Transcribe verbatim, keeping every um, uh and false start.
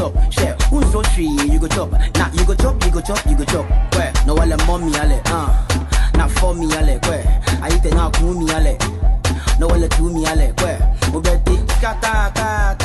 chop. Share, who's so free, you go chop. Nah, you go chop, you go chop, you go chop. Where? No one mommy ale, uh. Not for me ale, where? I eat it now, cool me ale. No one let me ale, where? Obeti, kata, kata.